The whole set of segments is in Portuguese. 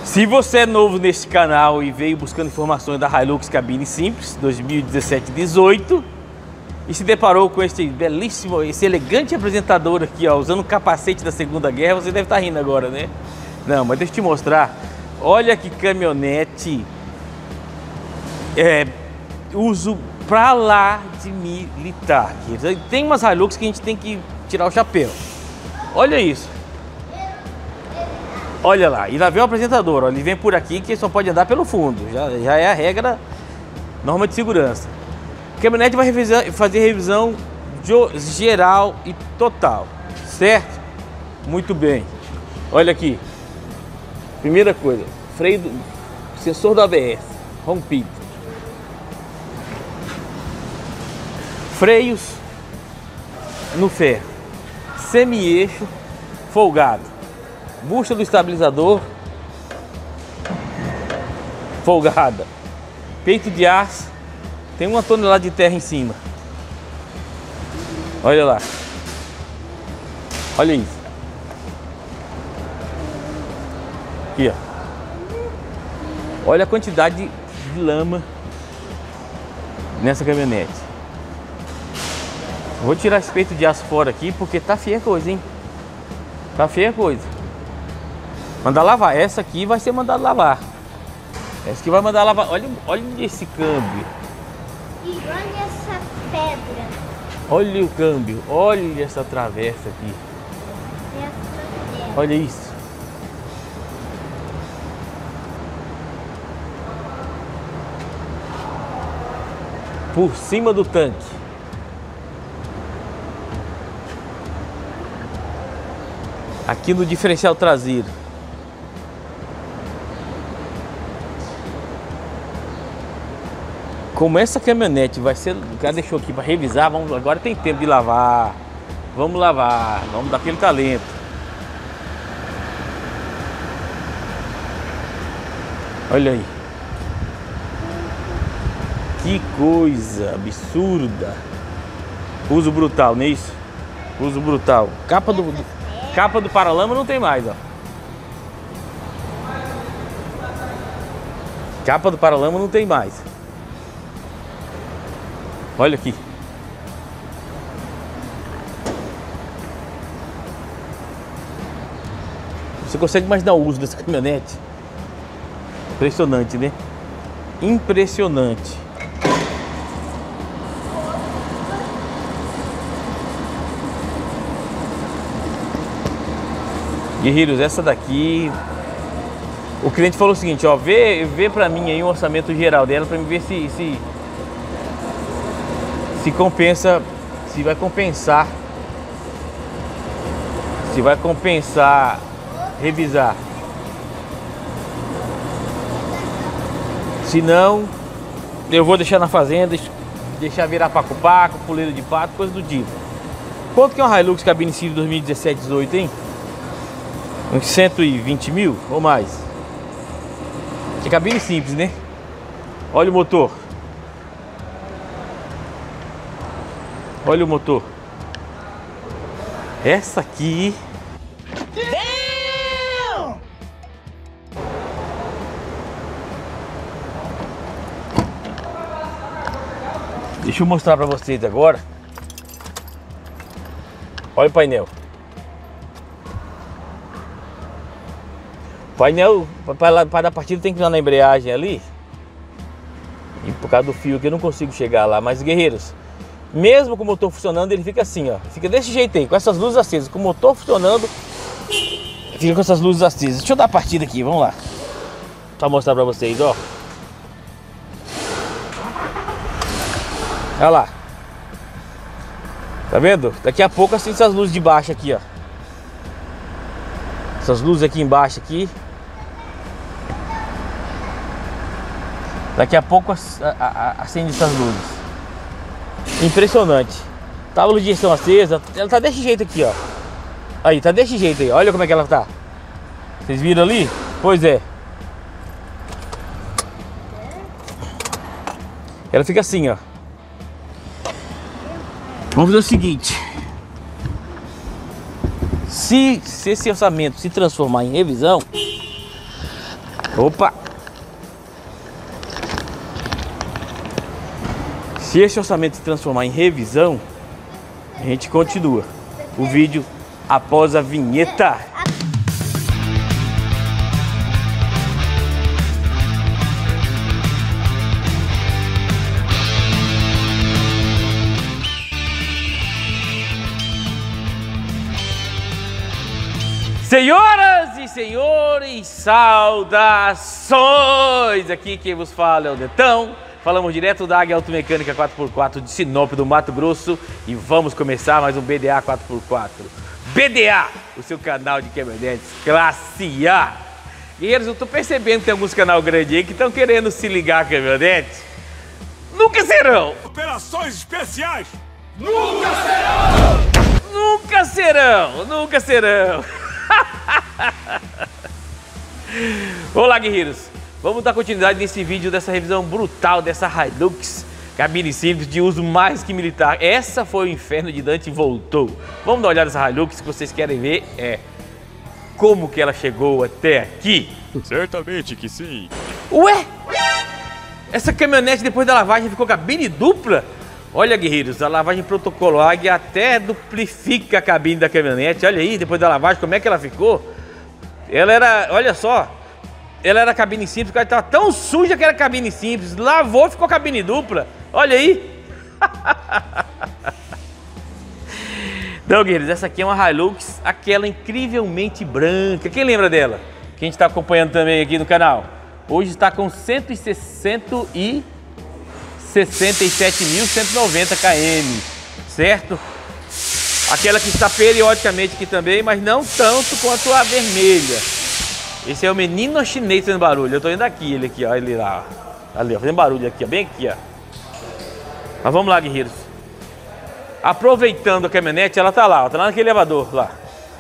Se você é novo neste canal e veio buscando informações da Hilux Cabine Simples 2017-18 e se deparou com esse belíssimo, esse elegante apresentador aqui, ó, usando o capacete da Segunda Guerra, você deve estar rindo agora, né? Não, mas deixa eu te mostrar. Olha que caminhonete, uso pra lá de militar. Tem umas Hilux que a gente tem que tirar o chapéu. Olha isso. Olha lá, e lá vem o apresentador, ó, ele vem por aqui que só pode andar pelo fundo, já é a regra, norma de segurança. A caminhonete vai fazer revisão geral e total, certo? Muito bem. Olha aqui, primeira coisa, freio, sensor do ABS, rompido. Freios no ferro, semi-eixo folgado. Bucha do estabilizador folgada, peito de aço, tem 1 tonelada de terra em cima. Olha lá, olha isso aqui, ó. Olha a quantidade de lama nessa caminhonete. Vou tirar esse peito de aço fora aqui porque tá feia a coisa, hein? Tá feia a coisa. Mandar lavar. Essa aqui vai ser mandada lavar. Essa aqui vai mandar lavar. Olha esse câmbio. E olha essa pedra. Olha o câmbio. Olha essa travessa aqui. Olha isso. Por cima do tanque. Aqui no diferencial traseiro. Como essa caminhonete vai ser, o cara deixou aqui para revisar, agora tem tempo de lavar. Vamos lavar, vamos dar aquele talento. Olha aí. Que coisa absurda. Uso brutal, não é isso? Uso brutal. Capa do paralama não tem mais, ó. Capa do paralama não tem mais. Olha aqui. Você consegue imaginar o uso dessa caminhonete? Impressionante, né? Impressionante. Guerreiros, essa daqui, o cliente falou o seguinte, ó, vê pra mim aí um orçamento geral dela pra me ver se compensa, se vai compensar revisar. Se não, eu vou deixar na fazenda, deixar virar paco-paco, puleiro de pato, coisa do tipo. Quanto que é uma Hilux Cabine Simples 2017-18, hein? Uns 120 mil ou mais? Que cabine simples, né? Olha o motor. Olha o motor. Essa aqui. Deixa eu mostrar pra vocês agora. Olha o painel. Painel, para dar partida tem que ir na embreagem ali. E por causa do fio aqui eu não consigo chegar lá. Mas guerreiros, mesmo com o motor funcionando, ele fica assim, ó. Fica desse jeito aí, com essas luzes acesas. Com o motor funcionando, fica com essas luzes acesas. Deixa eu dar a partida aqui, vamos lá. Só mostrar pra vocês, ó. Olha lá. Tá vendo? Daqui a pouco acende essas luzes de baixo aqui, ó. Essas luzes aqui embaixo aqui. Daqui a pouco acende essas luzes. Impressionante. Tábua de direção acesa. Ela tá desse jeito aqui, ó. Aí, tá desse jeito aí. Olha como é que ela tá. Vocês viram ali? Pois é. Ela fica assim, ó. Vamos fazer o seguinte. Se esse orçamento se transformar em revisão, Opa! Se esse orçamento se transformar em revisão, a gente continua o vídeo após a vinheta. Senhoras e senhores, saudações! Aqui quem vos fala é o Netão. Falamos direto da Águia Automecânica 4x4 de Sinop, do Mato Grosso. E vamos começar mais um BDA 4x4. BDA, o seu canal de caminhonetes classe A. Guerreiros, eu tô percebendo que tem alguns canais grandes aí que estão querendo se ligar a caminhonetes. Nunca serão! Operações especiais! Nunca serão! Nunca serão! Nunca serão! Olá, guerreiros! Vamos dar continuidade nesse vídeo dessa revisão brutal dessa Hilux cabine simples de uso mais que militar. Essa foi o inferno de Dante e voltou. Vamos dar uma olhada nessa Hilux que vocês querem ver como que ela chegou até aqui. Certamente que sim. Ué? Essa caminhonete depois da lavagem ficou cabine dupla? Olha, guerreiros, a lavagem protocolo Águia até duplifica a cabine da caminhonete. Olha aí, depois da lavagem, como é que ela ficou? Ela era, olha só, ela era cabine simples, porque ela estava tão suja que era cabine simples. Lavou e ficou cabine dupla. Olha aí. Não, guerreiros, essa aqui é uma Hilux, aquela incrivelmente branca. Quem lembra dela? Que a gente está acompanhando também aqui no canal. Hoje está com 167.190 km, certo? Aquela que está periodicamente aqui também, mas não tanto quanto a vermelha. Esse é o menino chinês fazendo barulho. Eu tô indo aqui, ele aqui, ó, ele lá. Ali, ó, fazendo barulho aqui, ó, bem aqui, ó. Mas vamos lá, guerreiros. Aproveitando a caminhonete, ela tá lá, ó, tá lá naquele elevador, lá.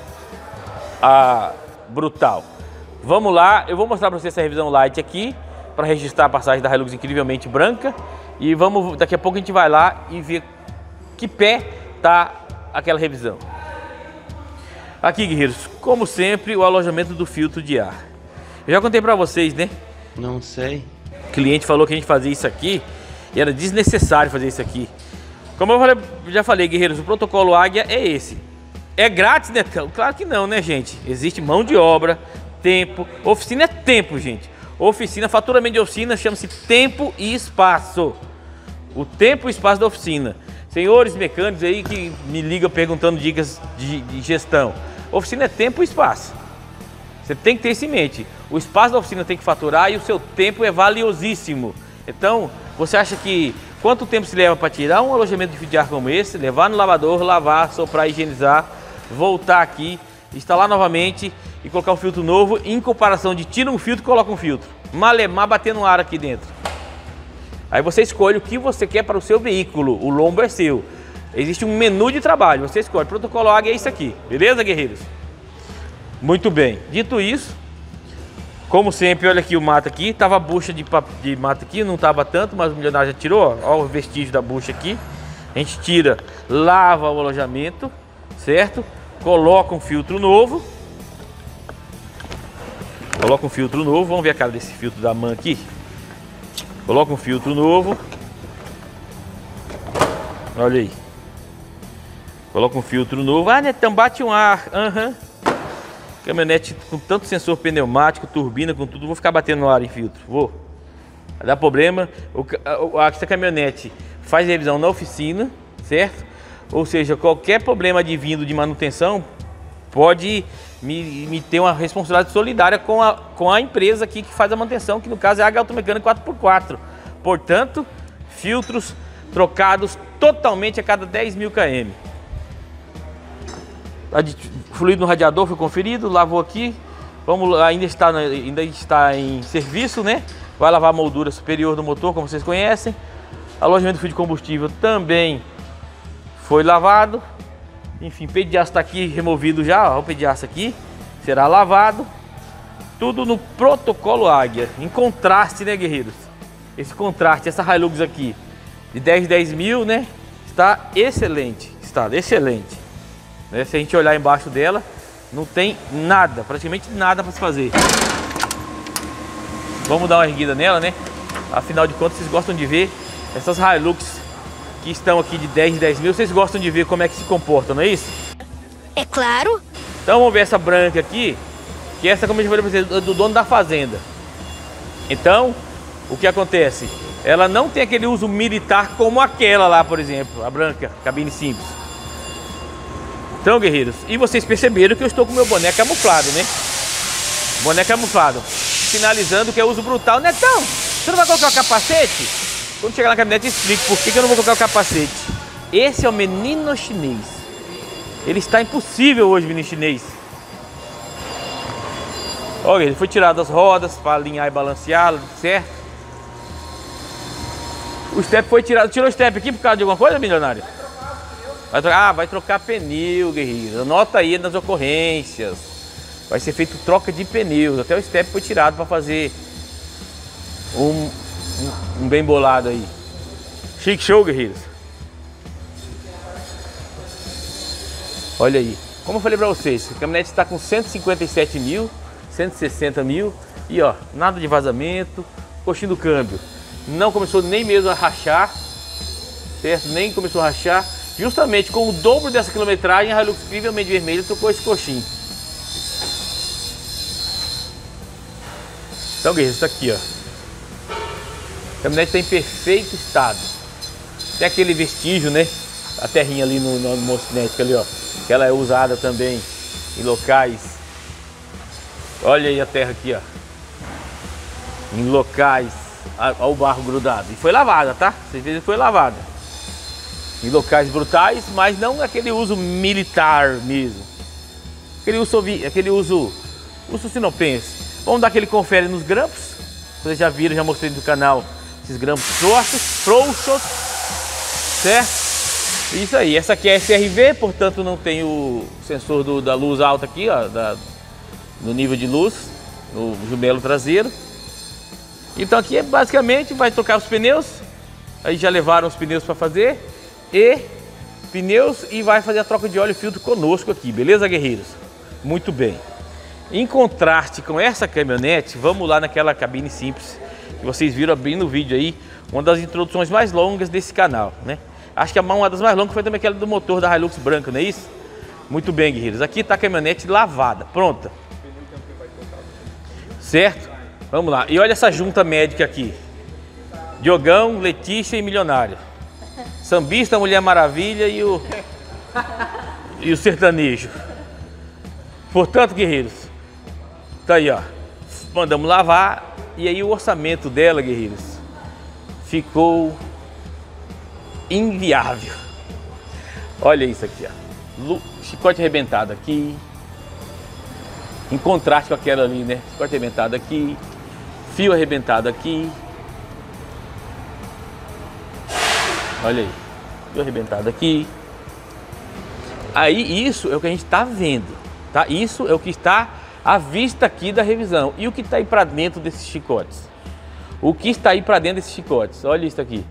Brutal. Vamos lá, eu vou mostrar pra vocês essa revisão light aqui, para registrar a passagem da Hilux incrivelmente branca. E vamos, daqui a pouco a gente vai lá e ver que pé tá aquela revisão. Aqui, guerreiros, como sempre, o alojamento do filtro de ar. Eu já contei pra vocês, né? Não sei. O cliente falou que a gente fazia isso aqui e era desnecessário fazer isso aqui. Como eu já falei, guerreiros, o protocolo Águia é esse. É grátis, né? Claro que não, né, gente? Existe mão de obra, tempo. Oficina é tempo, gente. Oficina, faturamento de oficina chama-se tempo e espaço. O tempo e espaço da oficina. Senhores mecânicos aí que me ligam perguntando dicas de gestão. Oficina é tempo e espaço. Você tem que ter isso em mente. O espaço da oficina tem que faturar e o seu tempo é valiosíssimo. Então, você acha que quanto tempo se leva para tirar um alojamento de filtro de ar como esse, levar no lavador, lavar, soprar, higienizar, voltar aqui, instalar novamente e colocar um filtro novo, em comparação de tira um filtro e coloca um filtro. Malemar batendo ar aqui dentro. Aí você escolhe o que você quer para o seu veículo, o lombo é seu. Existe um menu de trabalho, você escolhe. Protocolo Águia é isso aqui, beleza, guerreiros? Muito bem, dito isso, como sempre, olha aqui o mato aqui, tava a bucha de mato aqui, não tava tanto, mas o milionário já tirou, ó o vestígio da bucha aqui. A gente tira, lava o alojamento, certo? Coloca um filtro novo. Coloca um filtro novo, vamos ver a cara desse filtro da MAN aqui. Coloca um filtro novo. Olha aí. Coloca um filtro novo. Ah, Netão, bate um ar. Caminhonete com tanto sensor pneumático, turbina, com tudo. Vou ficar batendo no ar em filtro. Vou. Vai dar problema. Essa caminhonete faz revisão na oficina, certo? Ou seja, qualquer problema advindo de manutenção pode me ter uma responsabilidade solidária com a empresa aqui que faz a manutenção, que no caso é a Águia Automecânica 4x4. Portanto, filtros trocados totalmente a cada 10.000 km. Fluido no radiador foi conferido, lavou aqui. Ainda está em serviço, né? Vai lavar a moldura superior do motor, como vocês conhecem. Alojamento do fio de combustível também foi lavado. Enfim, peito de aço está aqui removido já, ó, o peito de aço aqui será lavado. Tudo no protocolo Águia, em contraste, né, guerreiros? Esse contraste, essa Hilux aqui de 10 mil, né, está excelente, né? Se a gente olhar embaixo dela, não tem nada, praticamente nada para se fazer. Vamos dar uma erguida nela, né? Afinal de contas, vocês gostam de ver essas Hilux que estão aqui de 10 em 10 mil. Vocês gostam de ver como é que se comportam, não é isso? É claro. Então vamos ver essa branca aqui, que essa, como eu já falei pra vocês, é do dono da fazenda. Então, o que acontece? Ela não tem aquele uso militar como aquela lá, por exemplo, a branca, cabine simples. Então, guerreiros, e vocês perceberam que eu estou com meu boné camuflado, né? Boné camuflado. Finalizando que é uso brutal. Netão, você não vai colocar o capacete? Quando chegar na caminhonete eu explico por que eu não vou colocar o capacete. Esse é o menino chinês. Ele está impossível hoje, menino chinês. Olha, ele foi tirado as rodas para alinhar e balancear, certo? O step foi tirado. Tirou o step aqui por causa de alguma coisa, milionário? Vai trocar pneu, guerreiro. Anota aí nas ocorrências. Vai ser feito troca de pneus. Até o step foi tirado para fazer um bem bolado aí. Chique show, guerreiros. Olha aí. Como eu falei para vocês, a caminhonete está com 157 mil, 160 mil. E ó, nada de vazamento. Coxinho do câmbio. Não começou nem mesmo a rachar. Certo? Nem começou a rachar. Justamente com o dobro dessa quilometragem, a Hilux incrivelmente vermelha trocou esse coxinho. Então, guerreiro, isso aqui, ó. A caminhonete está em perfeito estado. Tem aquele vestígio, né? A terrinha ali no mostnético ali, ó. Que ela é usada também em locais. Olha aí a terra aqui, ó. Em locais. Olha o barro grudado. E foi lavada, tá? Vocês viram que foi lavada. Em locais brutais, mas não aquele uso militar mesmo. Aquele uso sinopense. Vamos dar aquele confere nos grampos. Vocês já viram, já mostrei no canal esses grampos frouxos, certo? Isso aí, essa aqui é SRV, portanto não tem o sensor da luz alta aqui, ó, no nível de luz, no jumelo traseiro. Então aqui basicamente vai trocar os pneus, aí já levaram os pneus para fazer, e vai fazer a troca de óleo e filtro conosco aqui, beleza, guerreiros? Muito bem. Em contraste com essa caminhonete, vamos lá naquela cabine simples que vocês viram abrindo o vídeo aí, uma das introduções mais longas desse canal, né? Acho que uma das mais longas foi também aquela do motor da Hilux branca, não é isso? Muito bem, guerreiros. Aqui está a caminhonete lavada, pronta. Certo? Vamos lá. E olha essa junta médica aqui. Diogão, Letícia e Milionário. Sambista, Mulher Maravilha e o sertanejo. Portanto, guerreiros, tá aí, ó. Mandamos lavar. E aí o orçamento dela, guerreiros, ficou inviável. Olha isso aqui, ó. Chicote arrebentado aqui. Em contraste com aquela ali, né? Chicote arrebentado aqui. Fio arrebentado aqui. Olha aí. Fio arrebentado aqui. Aí isso é o que a gente tá vendo, tá? Isso é o que está à vista aqui da revisão. E o que está aí para dentro desses chicotes? O que está aí para dentro desses chicotes? Olha isso aqui.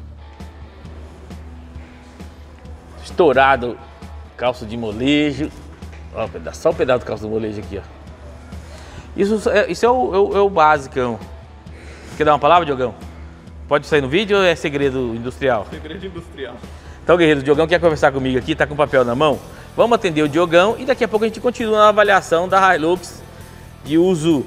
Estourado calço de molejo. Ó, só um pedaço do calço de molejo aqui, ó. Isso é o basicão. Quer dar uma palavra, Diogão? Pode sair no vídeo ou é segredo industrial? Segredo industrial. Então, guerreiro, o Diogão quer conversar comigo aqui, tá com papel na mão. Vamos atender o Diogão e daqui a pouco a gente continua na avaliação da Hilux de uso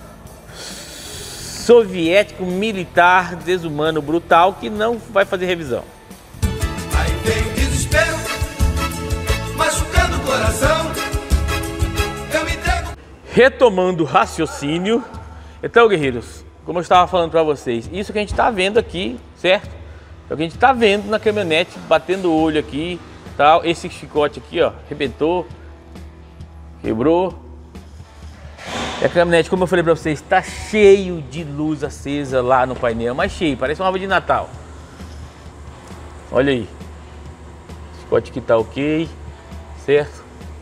soviético, militar, desumano, brutal, que não vai fazer revisão. Aí vem desespero, machucando o coração. Eu me entrego. Retomando o raciocínio. Então, guerreiros, como eu estava falando para vocês, isso que a gente está vendo aqui, certo? É o que a gente está vendo na caminhonete, batendo o olho aqui, tal. Esse chicote aqui, ó, arrebentou, quebrou. E a caminhonete, como eu falei para vocês, está cheio de luz acesa lá no painel, mas cheio, parece uma árvore de Natal. Olha aí. O chicote aqui tá ok, certo?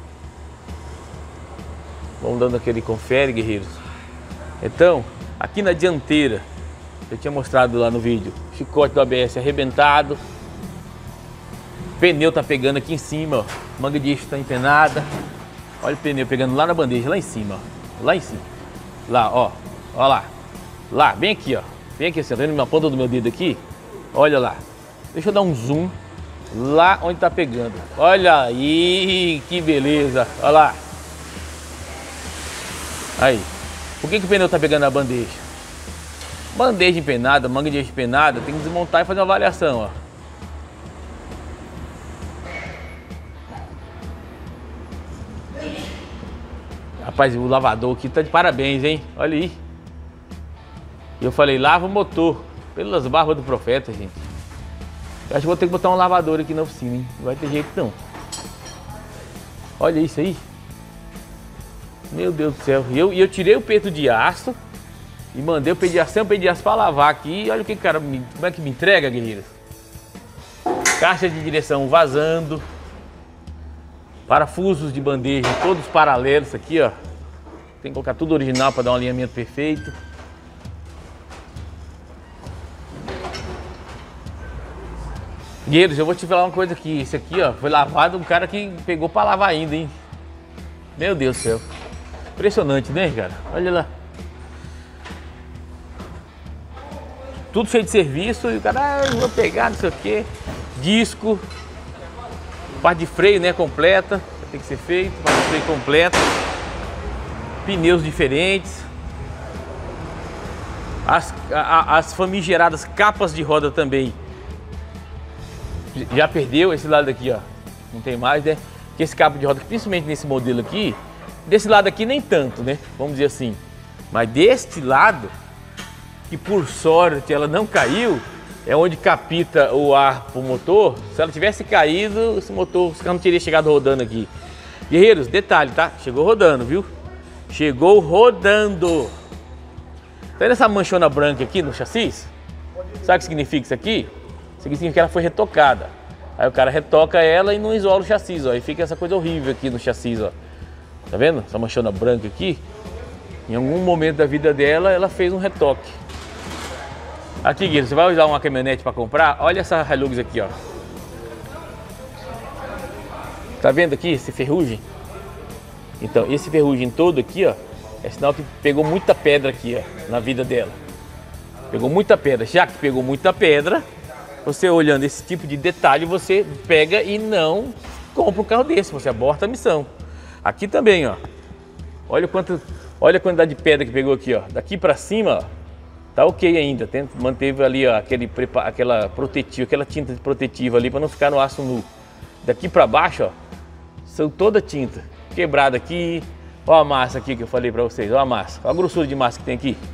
Vamos dando aquele confere, guerreiros. Então, aqui na dianteira, eu tinha mostrado lá no vídeo, chicote do ABS arrebentado, pneu tá pegando aqui em cima, ó, manga de eixo tá empenada, olha o pneu pegando lá na bandeja, lá em cima, ó, lá em cima, lá, ó lá, Lá, bem aqui, ó. Bem aqui, assim, tá vendo na ponta do meu dedo aqui? Olha lá. Deixa eu dar um zoom lá onde tá pegando. Olha aí, que beleza. Olha lá. Aí. Por que o pneu tá pegando na bandeja? Bandeja empenada, manga de eixo empenada, tem que desmontar e fazer uma avaliação, ó. Rapaz, o lavador aqui tá de parabéns, hein? Olha aí. Eu falei, lava o motor. Pelas barbas do profeta, gente. Eu acho que vou ter que botar um lavador aqui na oficina, hein? Não vai ter jeito, não. Olha isso aí. Meu Deus do céu. E eu tirei o peito de aço e mandei o peito de aço pra lavar aqui. E olha o que o cara, como é que me entrega, guerreiros. Caixa de direção vazando. Parafusos de bandeja, todos paralelos aqui, ó. Tem que colocar tudo original para dar um alinhamento perfeito. Guerreiros, eu vou te falar uma coisa aqui. Esse aqui, ó, foi lavado um cara que pegou para lavar ainda, hein? Meu Deus do céu. Impressionante, né, cara? Olha lá. Tudo cheio de serviço e o cara, vou pegar, não sei o que. Disco. Parte de freio, né, completa. Tem que ser feito. Parte de freio completa. Pneus diferentes. As famigeradas capas de roda também. Já perdeu esse lado aqui, ó. Não tem mais, né? Que esse cabo de roda, principalmente nesse modelo aqui, desse lado aqui nem tanto, né? Vamos dizer assim. Mas deste lado, que por sorte ela não caiu, é onde capita o ar pro motor. Se ela tivesse caído, esse motor não teria chegado rodando aqui. Guerreiros, detalhe, tá? Chegou rodando, viu? Chegou rodando. Tá vendo essa manchona branca aqui no chassi? Sabe o que significa isso aqui? Isso aqui significa que ela foi retocada. Aí o cara retoca ela e não isola o chassi, ó. E fica essa coisa horrível aqui no chassi, ó. Tá vendo? Essa manchona branca aqui. Em algum momento da vida dela, ela fez um retoque. Aqui, Guilherme, você vai usar uma caminhonete para comprar? Olha essa Hilux aqui, ó. Tá vendo aqui esse ferrugem? Então, esse ferrugem todo aqui, ó, é sinal que pegou muita pedra aqui, ó, na vida dela. Pegou muita pedra. Já que pegou muita pedra, você olhando esse tipo de detalhe, você pega e não compra um carro desse, você aborta a missão. Aqui também, ó. Olha a quantidade de pedra que pegou aqui, ó. Daqui para cima, ó, tá ok ainda. Manteve ali, ó, aquela tinta protetiva ali para não ficar no aço nu. Daqui para baixo, ó, são toda tinta quebrada aqui. Ó a massa aqui que eu falei para vocês, ó a massa. Olha a grossura de massa que tem aqui.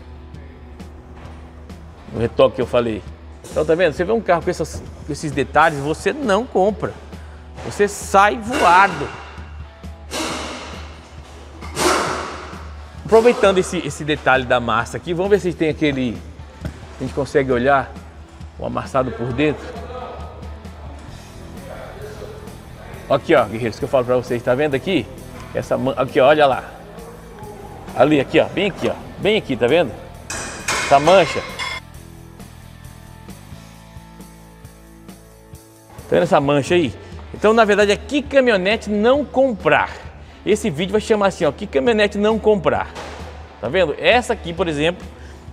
O retoque que eu falei. Então, tá vendo? Você vê um carro com esses detalhes, você não compra. Você sai voado. Aproveitando esse detalhe da massa aqui, vamos ver se tem aquele... A gente consegue olhar o amassado por dentro. Aqui, ó, guerreiros, que eu falo pra vocês, tá vendo aqui? Aqui, ó, olha lá. Ali, aqui, ó, bem aqui, tá vendo? Essa mancha. Tá vendo essa mancha aí? Então, na verdade, é que caminhonete não comprar. Esse vídeo vai chamar assim, ó, que caminhonete não comprar. Tá vendo? Essa aqui, por exemplo,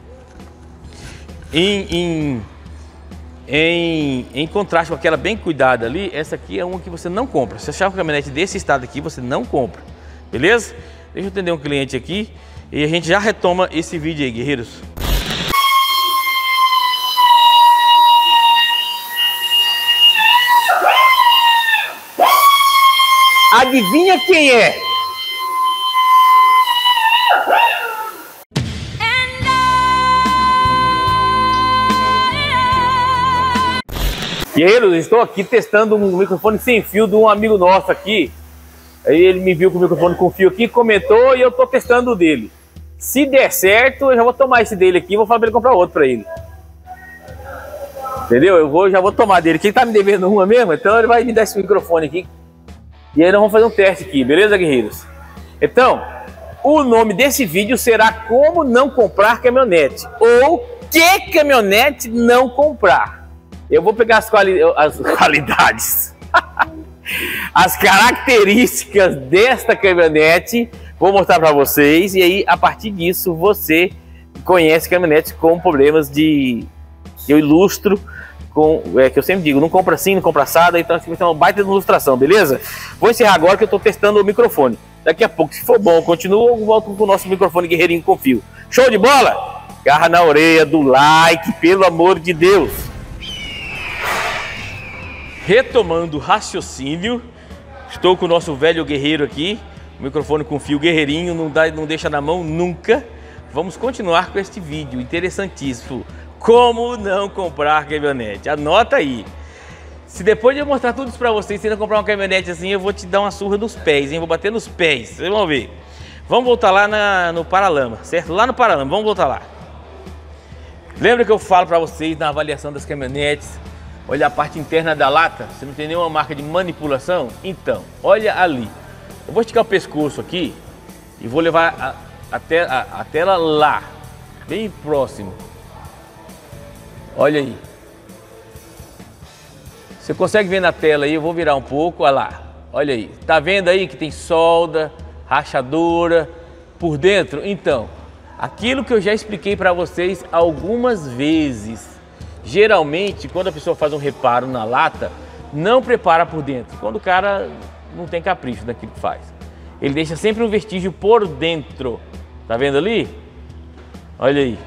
em contraste com aquela bem cuidada ali, essa aqui é uma que você não compra. Se achar uma caminhonete desse estado aqui, você não compra. Beleza? Deixa eu atender um cliente aqui e a gente já retoma esse vídeo aí, guerreiros. Adivinha quem é? Guerreiros, estou aqui testando um microfone sem fio de um amigo nosso aqui. Aí ele me viu com o microfone com fio aqui, comentou e eu estou testando o dele. Se der certo, eu já vou tomar esse dele aqui e vou falar para ele comprar outro para ele. Entendeu? Já vou tomar dele. Quem tá me devendo uma mesmo, então ele vai me dar esse microfone aqui. E aí nós vamos fazer um teste aqui, beleza, guerreiros? Então, o nome desse vídeo será Como Não Comprar Caminhonete. Ou Que Caminhonete Não Comprar. Eu vou pegar as qualidades, as características desta caminhonete, vou mostrar para vocês. E aí, a partir disso, você conhece caminhonetes com problemas de... Eu ilustro com... que eu sempre digo, não compra assim, não compra assada, então assim vai ter uma baita de ilustração, beleza? Vou encerrar agora que eu estou testando o microfone. Daqui a pouco, se for bom, continua, eu volto com o nosso microfone guerreirinho com fio. Show de bola? Garra na orelha do like, pelo amor de Deus. Retomando o raciocínio, estou com o nosso velho guerreiro aqui, o microfone com fio guerreirinho, não deixa na mão nunca. Vamos continuar com este vídeo interessantíssimo. Como não comprar caminhonete? Anota aí. Se depois de eu mostrar tudo isso pra vocês, se não comprar uma caminhonete assim, eu vou te dar uma surra nos pés, hein? Vou bater nos pés, vocês vão ver. Vamos voltar lá no Paralama, certo? Lá no Paralama, vamos voltar lá. Lembra que eu falo pra vocês na avaliação das caminhonetes, olha a parte interna da lata, você não tem nenhuma marca de manipulação? Então, olha ali. Eu vou esticar o pescoço aqui e vou levar a tela lá, bem próximo. Olha aí. Você consegue ver na tela aí? Eu vou virar um pouco, olha lá. Olha aí. Tá vendo aí que tem solda, rachadura por dentro? Então, aquilo que eu já expliquei para vocês algumas vezes. Geralmente, quando a pessoa faz um reparo na lata, não prepara por dentro. Quando o cara não tem capricho naquilo que faz. Ele deixa sempre um vestígio por dentro. Tá vendo ali? Olha aí.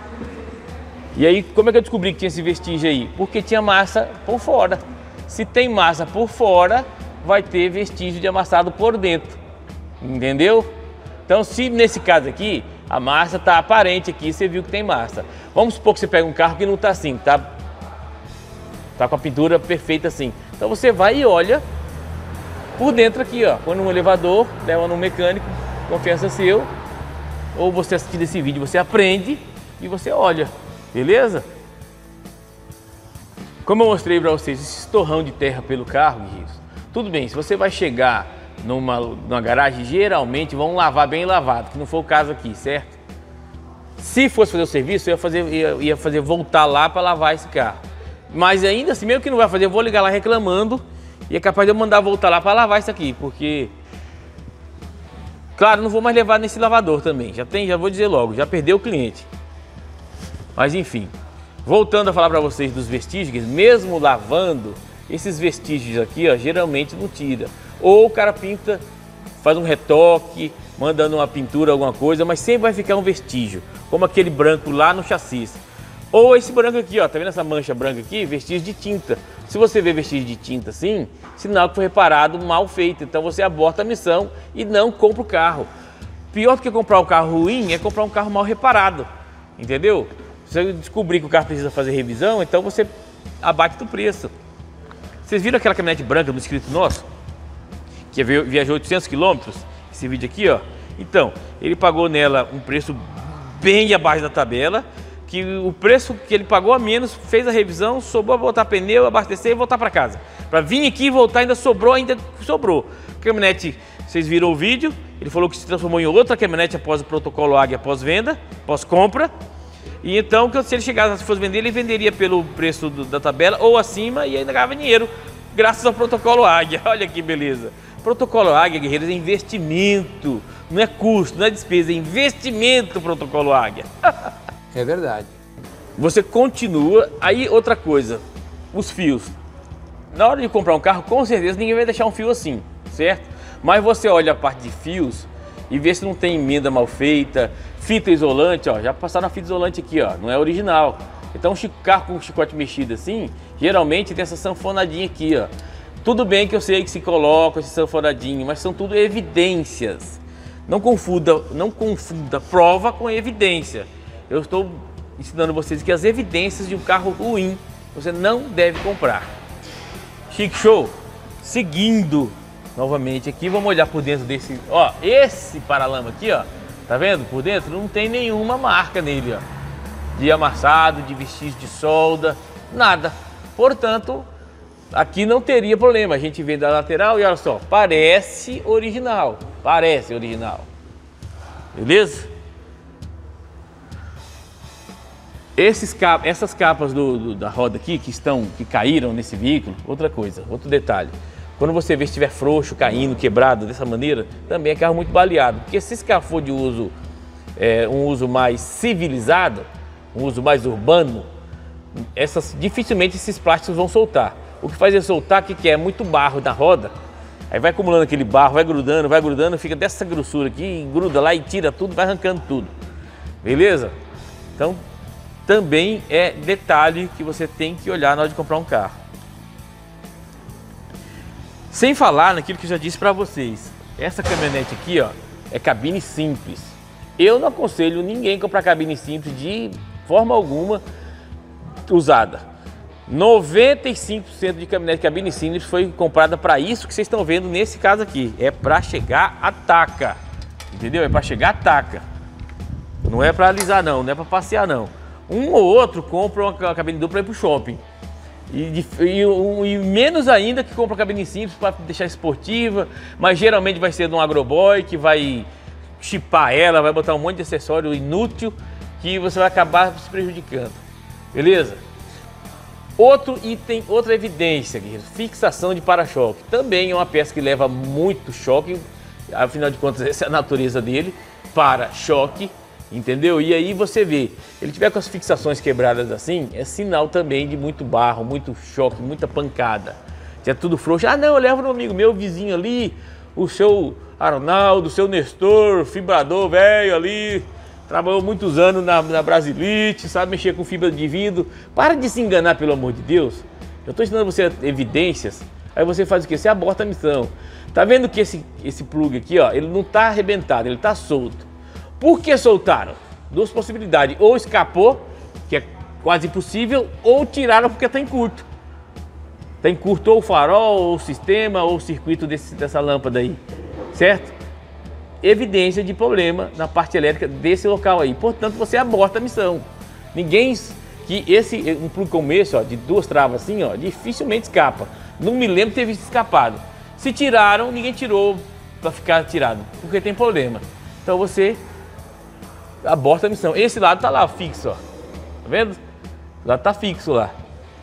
E aí, como é que eu descobri que tinha esse vestígio aí? Porque tinha massa por fora. Se tem massa por fora, vai ter vestígio de amassado por dentro. Entendeu? Então, se nesse caso aqui, a massa está aparente aqui, você viu que tem massa. Vamos supor que você pega um carro que não está assim, tá com a pintura perfeita assim. Então você vai e olha por dentro aqui, ó. Põe num elevador, leva num mecânico, confiança seu. Ou você assistindo esse vídeo, você aprende e você olha. Beleza? Como eu mostrei para vocês, esse torrão de terra pelo carro, guerreiros, tudo bem, se você vai chegar numa garagem, geralmente vão lavar bem lavado, que não foi o caso aqui, certo? Se fosse fazer o serviço, eu ia fazer voltar lá para lavar esse carro. Mas ainda assim, mesmo que não vai fazer, eu vou ligar lá reclamando e é capaz de eu mandar voltar lá para lavar isso aqui, porque... Claro, não vou mais levar nesse lavador também, já vou dizer logo, já perdeu o cliente. Mas enfim, voltando a falar para vocês dos vestígios, mesmo lavando, esses vestígios aqui, ó, geralmente não tira. Ou o cara pinta, faz um retoque, mandando uma pintura, alguma coisa, mas sempre vai ficar um vestígio, como aquele branco lá no chassi. Ou esse branco aqui, ó, tá vendo essa mancha branca aqui? Vestígio de tinta. Se você vê vestígio de tinta assim, sinal que foi reparado mal feito, então você aborta a missão e não compra o carro. Pior do que comprar um carro ruim é comprar um carro mal reparado, entendeu? Se você descobrir que o carro precisa fazer revisão, então você abate do preço. Vocês viram aquela caminhonete branca do inscrito nosso? Que viajou 800 km? Esse vídeo aqui, ó. Então, ele pagou nela um preço bem abaixo da tabela, que o preço que ele pagou a menos, fez a revisão, sobrou para botar pneu, abastecer e voltar para casa. Para vir aqui e voltar ainda sobrou. A caminhonete, vocês viram o vídeo, ele falou que se transformou em outra caminhonete após o protocolo Águia, pós-venda, pós-compra. E então, se ele chegasse, se fosse vender, ele venderia pelo preço da tabela ou acima e ainda ganhava dinheiro, graças ao protocolo Águia. Olha que beleza. Protocolo Águia, guerreiros, é investimento, não é custo, não é despesa, é investimento o protocolo Águia. É verdade. Você continua, aí outra coisa, os fios. Na hora de comprar um carro, com certeza ninguém vai deixar um fio assim, certo? Mas você olha a parte de fios e vê se não tem emenda mal feita, fita isolante, ó, já passaram a fita isolante aqui, ó, não é original. Então um carro com chicote mexido assim, geralmente tem essa sanfonadinha aqui, ó. Tudo bem que eu sei que se coloca esse sanfonadinho, mas são tudo evidências. Não confunda prova com evidência. Eu estou ensinando vocês que as evidências de um carro ruim você não deve comprar. Chique Show, seguindo novamente aqui, vamos olhar por dentro desse, ó, esse paralama aqui, ó, tá vendo? Por dentro não tem nenhuma marca nele, ó, de amassado, de vestígio de solda, nada. Portanto, aqui não teria problema. A gente vê da lateral e olha só, parece original, beleza? Essas capas da roda aqui que caíram nesse veículo, outra coisa, outro detalhe. Quando você vê se estiver frouxo, caindo, quebrado dessa maneira, também é carro muito baleado. Porque se esse carro for de uso um uso mais civilizado, um uso mais urbano, dificilmente esses plásticos vão soltar. O que faz ele soltar, que é muito barro na roda, aí vai acumulando aquele barro, vai grudando, fica dessa grossura aqui, gruda lá e tira tudo, vai arrancando tudo. Beleza? Então, também é detalhe que você tem que olhar na hora de comprar um carro. Sem falar naquilo que eu já disse para vocês, essa caminhonete aqui, ó, é cabine simples. Eu não aconselho ninguém comprar cabine simples de forma alguma usada. 95% de caminhonete cabine simples foi comprada para isso que vocês estão vendo nesse caso aqui. É para chegar a taca, entendeu? É para chegar a taca. Não é para alisar não, não é para passear não. Um ou outro compra uma cabine dupla para ir para o shopping. E menos ainda que compra cabine simples para deixar esportiva, mas geralmente vai ser de um agroboy que vai chipar ela, vai botar um monte de acessório inútil que você vai acabar se prejudicando. Beleza? Outro item, outra evidência, fixação de para-choque. Também é uma peça que leva muito choque, afinal de contas essa é a natureza dele, para-choque, entendeu? E aí você vê, ele tiver com as fixações quebradas assim, é sinal também de muito barro, muito choque, muita pancada. Se é tudo frouxo, ah não, eu levo no amigo meu vizinho ali, o seu Arnaldo, o seu Nestor, fibrador velho ali, trabalhou muitos anos na Brasilite, sabe mexer com fibra de vidro. Para de se enganar, pelo amor de Deus. Eu estou ensinando você evidências, aí você faz o quê? Você aborta a missão. Tá vendo que esse plug aqui, ó, ele não está arrebentado, ele está solto. Por que soltaram? Duas possibilidades, ou escapou, que é quase impossível, ou tiraram porque está em curto. Está em curto ou o farol, ou o sistema, ou o circuito dessa lâmpada aí, certo? Evidência de problema na parte elétrica desse local aí. Portanto, você aborta a missão. Ninguém um plug como esse, ó, de duas travas assim, ó, dificilmente escapa. Não me lembro de ter visto escapado. Se tiraram, ninguém tirou para ficar tirado, porque tem problema. Então você aborta a missão. Esse lado tá lá fixo, ó. Tá vendo? O lado tá fixo lá.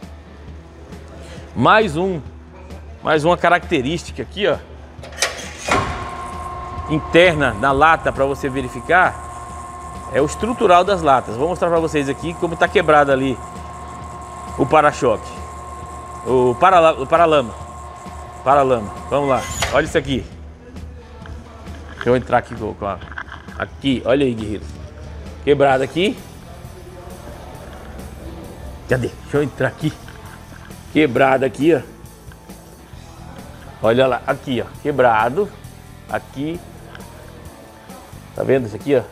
Mais uma característica aqui, ó, interna da lata para você verificar é o estrutural das latas. Vou mostrar para vocês aqui como está quebrado ali o para-choque, o paralama. Vamos lá, olha isso aqui. Deixa eu entrar aqui aqui, olha aí, guerreiro. Quebrado aqui. Cadê? Deixa eu entrar aqui. Quebrado aqui, ó. Olha lá, aqui, ó, quebrado. Aqui. Tá vendo isso aqui, ó?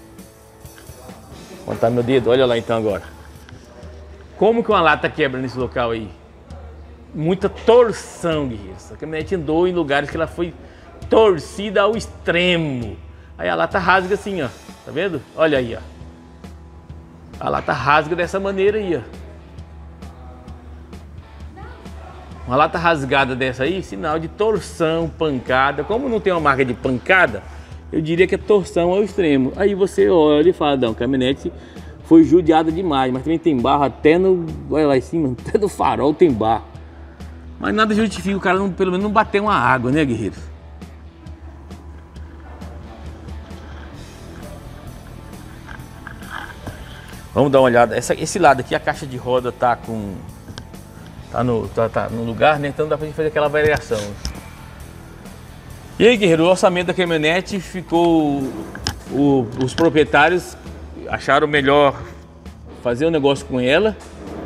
Onde tá meu dedo? Olha lá então agora. Como que uma lata quebra nesse local aí? Muita torção, guerreiro. A caminhonete andou em lugares que ela foi torcida ao extremo. Aí a lata rasga assim, ó. Tá vendo? Olha aí, ó. A lata rasga dessa maneira aí, ó. Uma lata rasgada dessa aí, sinal de torção, pancada. Como não tem uma marca de pancada, eu diria que é torção ao extremo. Aí você olha e fala, não, a caminhonete foi judiada demais, mas também tem barro até no, olha lá em cima, até no farol tem barro. Mas nada justifica o cara não, pelo menos não bater uma água, né, guerreiro? Vamos dar uma olhada. Esse lado aqui, a caixa de roda tá com... Tá no lugar, né? Então dá pra gente fazer aquela variação. E aí, guerreiro, o orçamento da caminhonete ficou... Os proprietários acharam melhor fazer um negócio com ela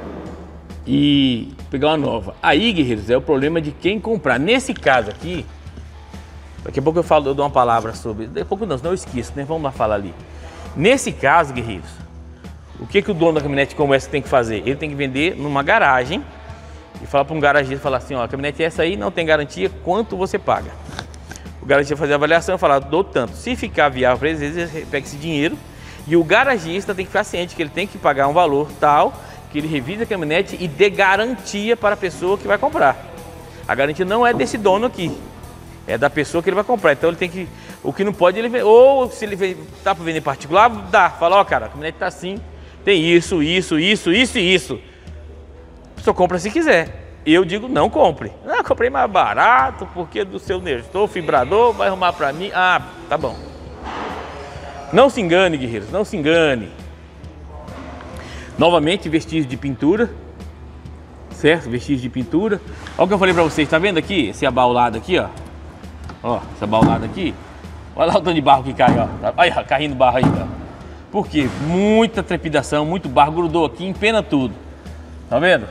e pegar uma nova. Aí, guerreiros, é o problema de quem comprar. Nesse caso aqui, daqui a pouco eu dou uma palavra sobre... Daqui a pouco não, senão eu esqueço, né? Vamos lá falar ali. Nesse caso, guerreiros, o que o dono da caminhonete como essa tem que fazer? Ele tem que vender numa garagem e falar para um garagista, falar assim, ó, a caminhonete é essa aí, não tem garantia, quanto você paga? O garagista vai fazer a avaliação e falar, dou tanto. Se ficar viável para eles, ele pega esse dinheiro e o garagista tem que ficar ciente que ele tem que pagar um valor tal, que ele revise a caminhonete e dê garantia para a pessoa que vai comprar. A garantia não é desse dono aqui, é da pessoa que ele vai comprar. Então ele tem que, o que não pode, ele ou se ele tá para vender particular, dá, fala, ó, cara, a caminhonete tá assim, tem isso e isso. A pessoa compra se quiser. Eu digo, não compre. Ah, comprei mais barato, porque do seu Nestor, fibrador, vai arrumar para mim. Ah, tá bom. Não se engane, guerreiros, não se engane. Novamente, vestígios de pintura. Certo? Vestígios de pintura. Olha o que eu falei pra vocês, tá vendo aqui? Esse abaulado aqui, ó. Ó, esse abaulado aqui. Olha lá o tanto de barro que cai, ó. Olha, caindo barro aí, ó. Por quê? Muita trepidação, muito barro, grudou aqui, empena tudo. Tá vendo?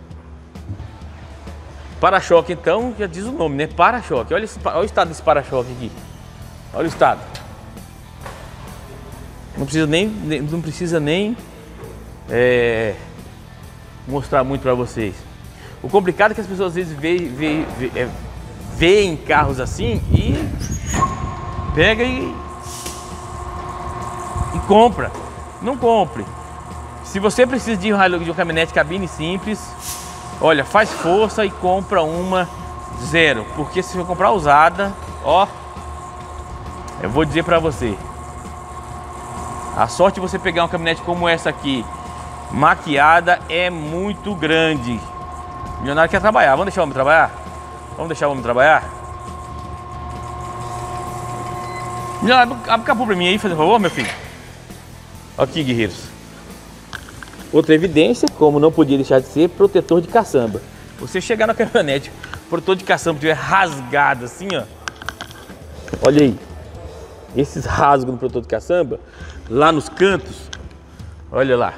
Para-choque, então, já diz o nome, né? Para-choque. Olha o estado desse para-choque aqui. Olha o estado. Não precisa nem mostrar muito para vocês. O complicado é que as pessoas às vezes veem carros assim e pega e compra. Não compre. Se você precisa de uma caminhonete cabine simples, olha, faz força e compra uma zero. Porque se você comprar usada, ó, eu vou dizer para você, a sorte de você pegar uma caminhonete como essa aqui, maquiada, é muito grande. O milionário quer trabalhar. Vamos deixar o homem trabalhar? Vamos deixar o homem trabalhar? Milionário, abre o capô pra mim aí, faz um favor, meu filho. Aqui, guerreiros. Outra evidência, como não podia deixar de ser, protetor de caçamba. Você chegar na caminhonete, o protetor de caçamba estiver rasgado assim, ó. Olha aí. Esses rasgos no protetor de caçamba, lá nos cantos, olha lá.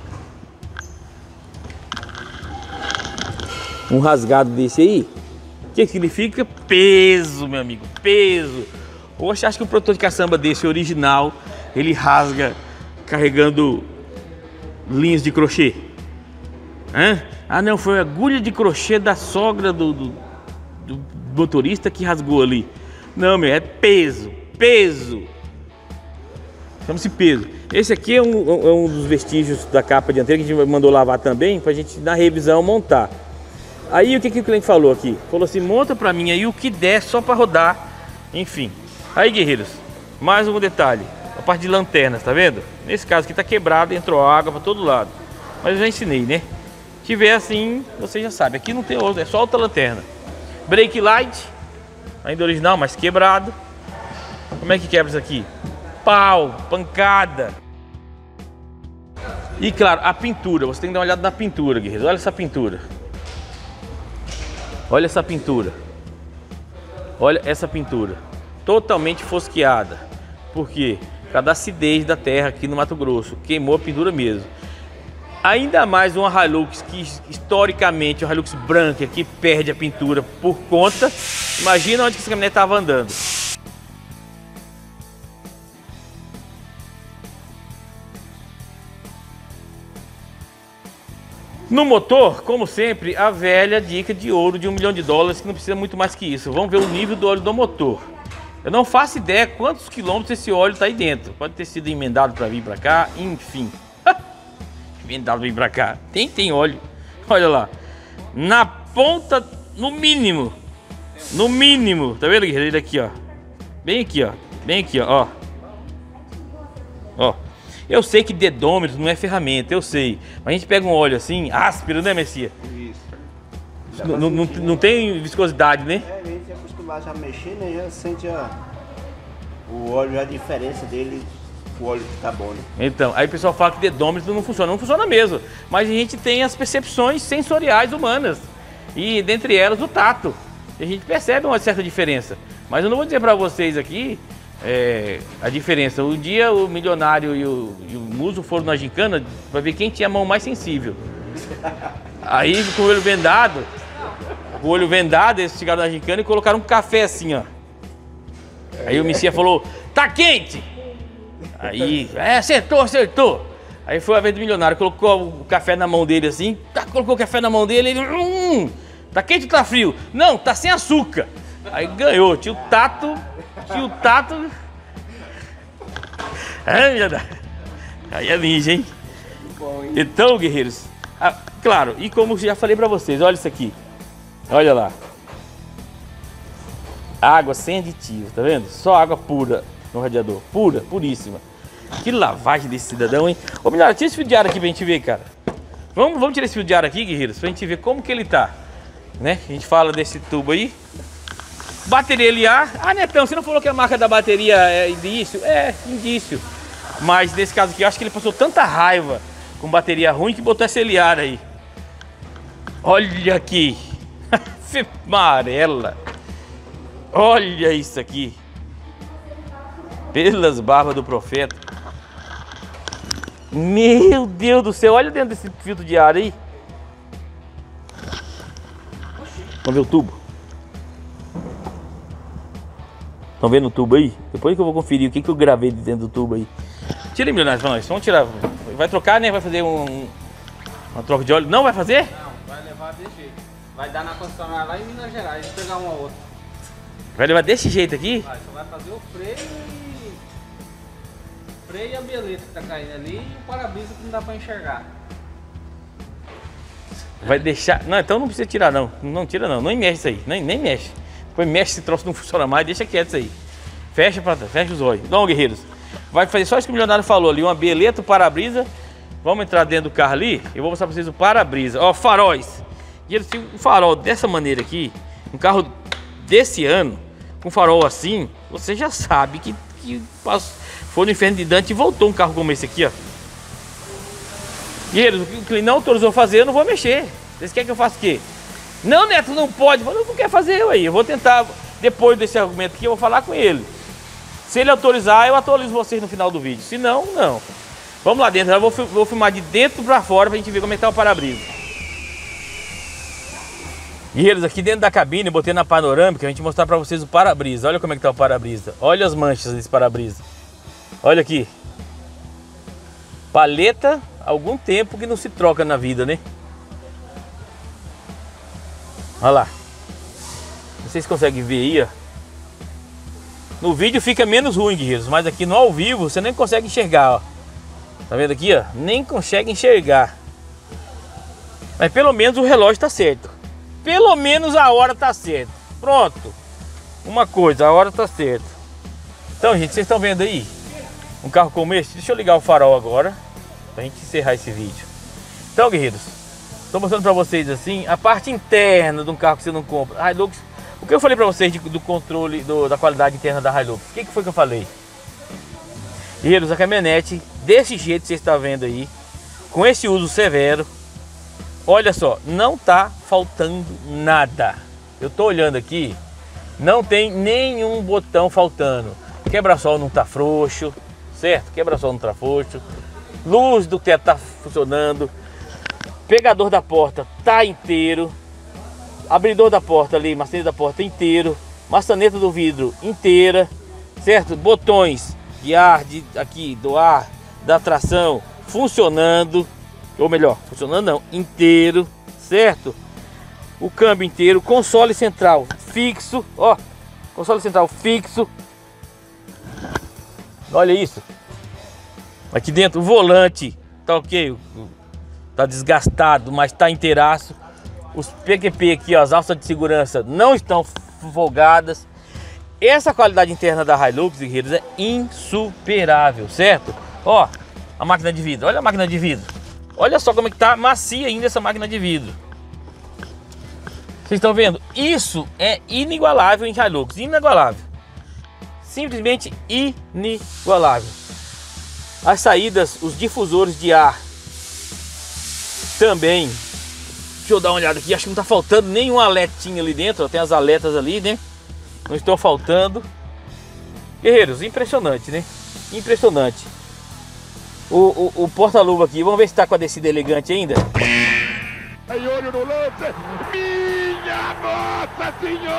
Um rasgado desse aí, o que significa? Peso, meu amigo, peso. Ou você acha que um protetor de caçamba desse original, ele rasga carregando linhas de crochê? Hã? Ah não, foi a agulha de crochê da sogra do motorista que rasgou ali. Não, meu, é peso, peso. Chama-se peso. Esse aqui é um dos vestígios da capa dianteira que a gente mandou lavar também, pra gente na revisão montar. Aí o que o cliente falou aqui? Falou assim, monta pra mim aí o que der só pra rodar, enfim. Aí, guerreiros, mais um detalhe, a parte de lanternas, tá vendo? Nesse caso aqui tá quebrado, entrou água pra todo lado. Mas eu já ensinei, né? Se tiver assim, você já sabe, aqui não tem outro, é só outra lanterna. Brake light, ainda original, mas quebrado. Como é que quebra isso aqui? Pau, pancada. E claro, a pintura, você tem que dar uma olhada na pintura, guerreiros. Olha essa pintura. Olha essa pintura. Olha essa pintura. Totalmente fosqueada. Por quê? Por causa da acidez da terra aqui no Mato Grosso. Queimou a pintura mesmo. Ainda mais uma Hilux que historicamente, uma Hilux branca que perde a pintura por conta. Imagina onde que essa caminhonete estava andando. No motor, como sempre, a velha dica de ouro de $1 milhão, que não precisa muito mais que isso. Vamos ver o nível do óleo do motor. Eu não faço ideia quantos quilômetros esse óleo está aí dentro. Pode ter sido emendado para vir para cá, enfim. Emendado para vir para cá. Tem óleo. Olha lá. Na ponta, no mínimo. No mínimo. Tá vendo, guerreiro? Aqui, ó. Bem aqui, ó. Bem aqui, ó. Ó. Eu sei que dedômetro não é ferramenta, eu sei. Mas a gente pega um óleo assim, áspero, né, Messias? Isso. Não tem viscosidade, né? É, a gente é acostumado a mexer, né? Já sente o óleo, a diferença dele, o óleo que tá bom, né? Então, aí o pessoal fala que dedômetro não funciona. Não funciona mesmo. Mas a gente tem as percepções sensoriais humanas. E dentre elas o tato. E a gente percebe uma certa diferença. Mas eu não vou dizer pra vocês aqui a diferença. Um dia o milionário e o Muso foram na gincana para ver quem tinha a mão mais sensível. Aí com o olho vendado, eles chegaram na gincana e colocaram um café assim, ó. Aí o Messias falou, tá quente! Aí, acertou! Aí foi a vez do milionário, colocou o café na mão dele assim, colocou o café na mão dele, ele, tá quente ou tá frio? Não, tá sem açúcar. Aí ganhou, tinha o tato. Aí é ninja, hein? Então, guerreiros, claro, e como já falei pra vocês, olha isso aqui. Olha lá. Água sem aditivo, tá vendo? Só água pura no radiador. Pura, puríssima. Que lavagem desse cidadão, hein? Ô, milionário, tira esse fio de ar aqui pra gente ver, cara. Vamos tirar esse fio de ar aqui, guerreiros, pra gente ver como que ele tá. Né? A gente fala desse tubo aí. Bateria liar. Ah, Netão, você não falou que a marca da bateria é indício? É, indício. Mas nesse caso aqui, eu acho que ele passou tanta raiva com bateria ruim que botou essa liar aí. Olha aqui. Amarela. Olha isso aqui. Pelas barbas do profeta. Meu Deus do céu. Olha dentro desse filtro de ar aí. Vamos ver o tubo. Estão vendo o tubo aí? Depois que eu vou conferir o que eu gravei de dentro do tubo aí. Tira aí, milionário, pra nós. Vamos tirar. Vai trocar, né? Vai fazer uma troca de óleo. Não vai fazer? Não, vai levar desse jeito. Vai dar na concessionária lá em Minas Gerais, pegar uma outra. Vai levar desse jeito aqui? Vai, só vai fazer o freio e a beleza que tá caindo ali e o para-brisa que não dá pra enxergar. Vai deixar... Não, então não precisa tirar não. Não tira não. Nem mexe isso aí. Nem mexe. Depois mexe esse troço, não funciona mais. Deixa quieto isso aí. Fecha os olhos. Não, guerreiros. Vai fazer só isso que o milionário falou ali. Uma beleta, para-brisa. Vamos entrar dentro do carro ali. Eu vou mostrar pra vocês o para-brisa. Ó, faróis. E eles tinham um farol dessa maneira aqui. Um carro desse ano, com farol assim, você já sabe que foi no inferno de Dante e voltou um carro como esse aqui, ó. E eles, o cliente não autorizou fazer, eu não vou mexer. Vocês querem que eu faça o quê? Não, Neto, não pode. Eu não quero fazer aí. Eu vou tentar, depois desse argumento aqui, eu vou falar com ele. Se ele autorizar, eu atualizo vocês no final do vídeo. Se não, não. Vamos lá dentro. Eu vou filmar de dentro pra fora pra gente ver como é que tá o para-brisa. E eles aqui dentro da cabine, eu botei na panorâmica, a gente mostrar pra vocês o para-brisa. Olha como é que tá o para-brisa. Olha as manchas desse para-brisa. Olha aqui. Paleta, algum tempo que não se troca na vida, né? Olha lá. Vocês conseguem ver aí, ó. No vídeo fica menos ruim, guerreiros, mas aqui no ao vivo você nem consegue enxergar, ó. Tá vendo aqui, ó? Nem consegue enxergar. Mas pelo menos o relógio tá certo. Pelo menos a hora tá certa. Pronto. Uma coisa, a hora tá certa. Então, gente, vocês estão vendo aí um carro como esse? Deixa eu ligar o farol agora pra gente encerrar esse vídeo. Então, guerreiros, estou mostrando pra vocês assim a parte interna de um carro que você não compra. Hilux, o que eu falei pra vocês do controle da qualidade interna da Hilux? O que foi que eu falei? Guerreiros, a caminhonete desse jeito que vocês estão vendo aí, com esse uso severo, olha só, não tá faltando nada. Eu tô olhando aqui, não tem nenhum botão faltando. Quebra-sol não tá frouxo, certo? Quebra-sol não tá frouxo. Luz do teto tá funcionando. Pegador da porta tá inteiro. Abridor da porta ali, maçaneta da porta inteiro. Maçaneta do vidro inteira, certo? Botões de ar, aqui do ar, da tração funcionando. Ou melhor, funcionando não, inteiro, certo? O câmbio inteiro, console central fixo, ó, console central fixo. Olha isso. Aqui dentro o volante tá ok, tá desgastado, mas tá inteiraço. Os PQP aqui, ó, as alças de segurança não estão folgadas. Essa qualidade interna da Hilux, guerreiros, é insuperável, certo? Ó, a máquina de vidro, olha a máquina de vidro. Olha só como é que tá macia ainda essa máquina de vidro. Vocês estão vendo? Isso é inigualável em Hilux, inigualável. Simplesmente inigualável. As saídas, os difusores de ar também. Deixa eu dar uma olhada aqui, acho que não tá faltando nenhum aletinho ali dentro. Tem as aletas ali, né? Não estão faltando. Guerreiros, impressionante, né? Impressionante. O porta-luva aqui, vamos ver se tá com a descida elegante ainda. Aí, olho no lance. Minha Nossa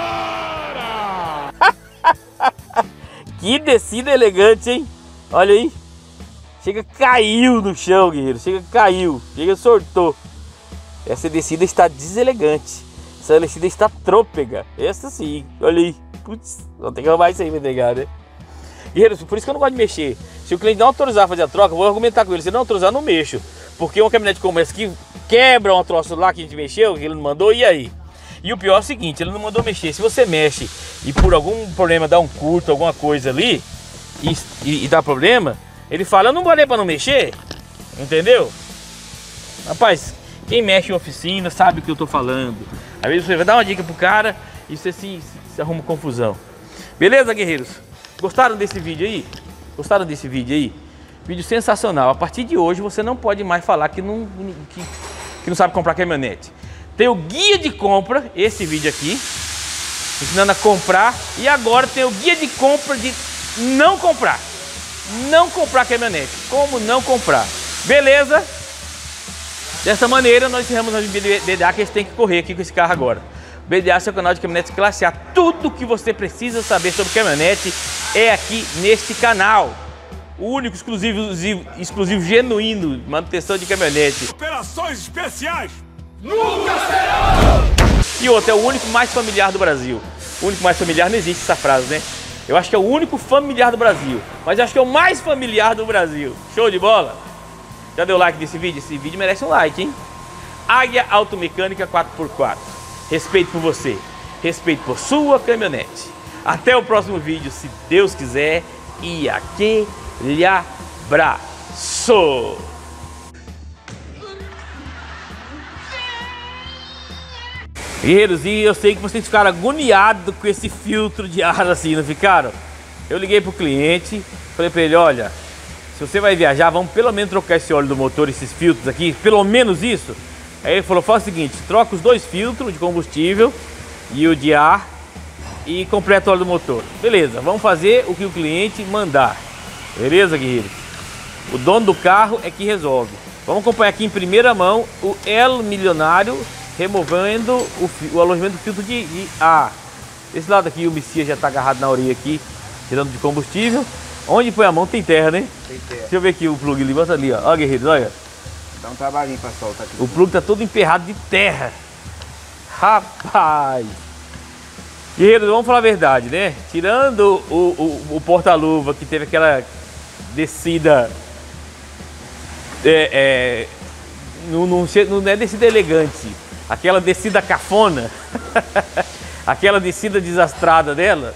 Senhora! Que descida elegante, hein? Olha aí. Chega, caiu no chão, guerreiro. Chega, caiu. Chega, sortou. Essa descida está deselegante. Essa descida está trôpega. Essa sim. Olha aí. Putz, vou ter que arrumar isso aí, me negar, né? Guerreiros, por isso que eu não gosto de mexer. Se o cliente não autorizar a fazer a troca, eu vou argumentar com ele. Se não autorizar, eu não mexo. Porque uma caminhonete como essa que quebra um troço lá que a gente mexeu, que ele não mandou, e aí? E o pior é o seguinte, ele não mandou mexer. Se você mexe e por algum problema dá um curto, alguma coisa ali, e dá problema, ele fala, eu não falei pra não mexer. Entendeu? Rapaz, quem mexe em oficina sabe o que eu tô falando. Às vezes você vai dar uma dica pro cara e você se arruma confusão. Beleza, guerreiros? Gostaram desse vídeo aí? Gostaram desse vídeo aí? Vídeo sensacional. A partir de hoje você não pode mais falar que não sabe comprar caminhonete. Tem o guia de compra, esse vídeo aqui, ensinando a comprar. E agora tem o guia de compra de não comprar. Não comprar caminhonete. Como não comprar. Beleza? Dessa maneira nós encerramos o BDA, que a gente tem que correr aqui com esse carro agora. BDA, seu canal de caminhonetes classe A. Tudo que você precisa saber sobre caminhonete é aqui neste canal. O único, exclusivo, genuíno, manutenção de caminhonete. Operações especiais! Nunca serão! E outro, é o único mais familiar do Brasil. O único mais familiar, não existe essa frase, né? Eu acho que é o único familiar do Brasil. Mas eu acho que é o mais familiar do Brasil. Show de bola? Já deu like nesse vídeo? Esse vídeo merece um like, hein? Águia Automecânica 4x4. Respeito por você. Respeito por sua caminhonete. Até o próximo vídeo, se Deus quiser. E aquele abraço! Guerreiros, e eu sei que vocês ficaram agoniados com esse filtro de ar assim, não ficaram? Eu liguei pro cliente, falei pra ele, olha, se você vai viajar, vamos pelo menos trocar esse óleo do motor, esses filtros aqui, pelo menos isso. Aí ele falou, faz o seguinte, troca os dois filtros de combustível e o de ar e completa o óleo do motor. Beleza, vamos fazer o que o cliente mandar. Beleza, guerreiros? O dono do carro é que resolve. Vamos acompanhar aqui em primeira mão o El Milionário removendo o alojamento do filtro de ar. Esse lado aqui o Messias já está agarrado na orelha aqui, tirando de combustível. Onde põe a mão tem terra, né? Tem terra. Deixa eu ver aqui o plug ali, bota ali, ó. Ó, guerreiros, olha. Dá um trabalhinho pra soltar aqui. O plug tá todo emperrado de terra. Rapaz. Guerreiros, vamos falar a verdade, né? Tirando o porta-luva que teve aquela descida... não é descida elegante. Aquela descida cafona. Aquela descida desastrada dela.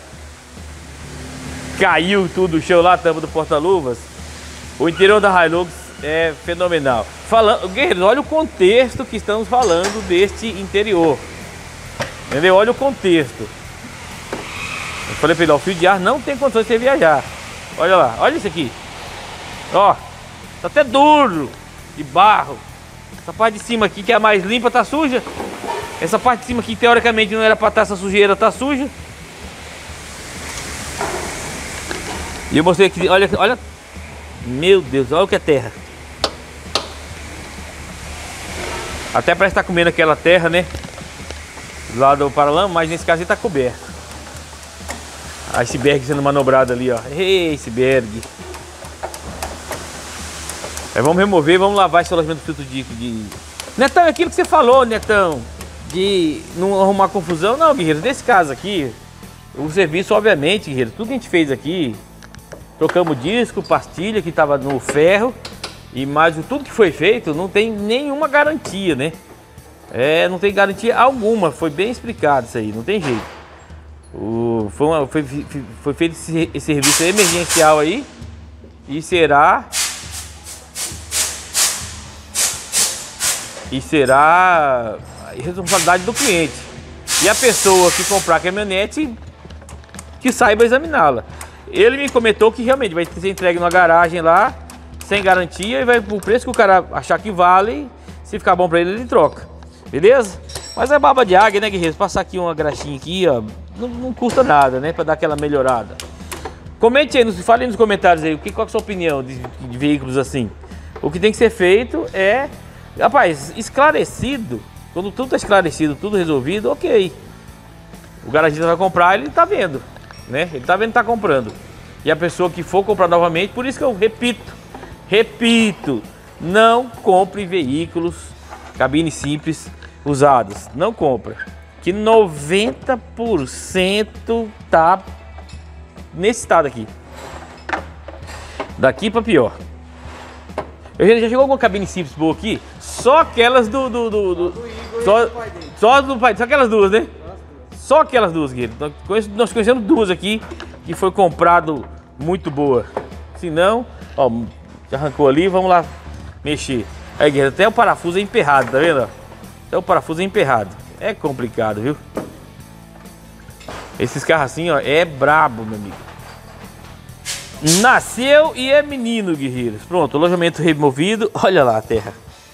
Caiu tudo o chão lá, a tampa do porta-luvas. O interior da Hilux é fenomenal. Guerreiros, olha o contexto que estamos falando deste interior. Entendeu? Olha o contexto. Eu falei pra ele, ó, o fio de ar não tem condições de você viajar. Olha lá, olha isso aqui. Ó, tá até duro, de barro. Essa parte de cima aqui, que é a mais limpa, tá suja. Essa parte de cima aqui, teoricamente, não era pra estar essa sujeira, tá suja. E eu mostrei aqui, olha, olha. Meu Deus, olha o que é terra. Até parece que tá comendo aquela terra, né? Lá do paralama, mas nesse caso ele tá coberto. Iceberg sendo manobrado ali, ó. Ei, iceberg. Aí vamos remover, vamos lavar esse alojamento do filtro de... Netão, é aquilo que você falou, Netão, de não arrumar confusão. Não, guerreiros, nesse caso aqui, o serviço, obviamente, guerreiros, tudo que a gente fez aqui, trocamos disco, pastilha que estava no ferro, e mais tudo que foi feito não tem nenhuma garantia, né? Não tem garantia alguma, foi bem explicado isso aí, não tem jeito. Foi feito esse serviço emergencial aí, e será responsabilidade do cliente. E a pessoa que comprar a caminhonete, que saiba examiná-la. Ele me comentou que realmente vai ser entregue numa garagem lá, sem garantia, e vai pro preço que o cara achar que vale. Se ficar bom pra ele, ele troca. Beleza? Mas é baba de águia, né, guerreiros? Passar aqui uma graxinha aqui, ó, não custa nada, né? Pra dar aquela melhorada. Comente aí, fale aí nos comentários aí, qual é a sua opinião de veículos assim. O que tem que ser feito é... Rapaz, esclarecido, quando tudo está esclarecido, tudo resolvido, ok. O garagista vai comprar, ele está vendo, né? Ele está vendo que está comprando. E a pessoa que for comprar novamente, por isso que eu repito, não compre veículos, cabines simples, usados. Não compra. Que 90% tá nesse estado aqui. Daqui para pior. Eu já chegou alguma cabine simples boa aqui? Só aquelas só aquelas duas, né? Só aquelas duas, guerreiro. Nós conhecemos duas aqui que foi comprado muito boa. Se não, ó, já arrancou ali, vamos lá mexer. Aí, guerreiro, até o parafuso é emperrado, tá vendo? Até o parafuso é emperrado. É complicado, viu? Esses carros assim, ó, é brabo, meu amigo. Nasceu e é menino, guerreiros. Pronto, alojamento removido. Olha lá a terra.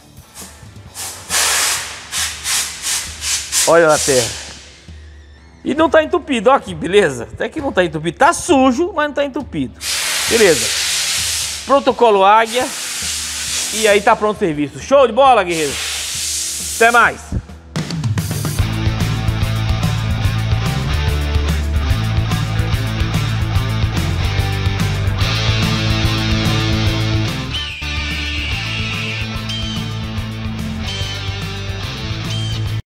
Olha lá a terra. E não tá entupido, ó aqui, beleza? Até que não tá entupido. Tá sujo, mas não tá entupido. Beleza. Protocolo Águia. E aí tá pronto o serviço. Show de bola, guerreiros. Até mais.